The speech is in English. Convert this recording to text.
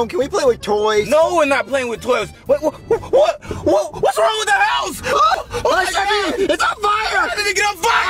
Can we play with toys? No, we're not playing with toys. What's wrong with the house? Oh my God! It's on fire! How did it get on fire?